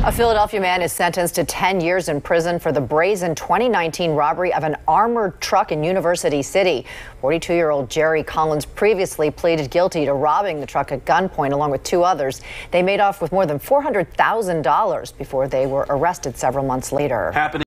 A Philadelphia man is sentenced to 10 years in prison for the brazen 2019 robbery of an armored truck in University City. 42-year-old Jerry Collins previously pleaded guilty to robbing the truck at gunpoint along with two others. They made off with more than $400,000 before they were arrested several months later.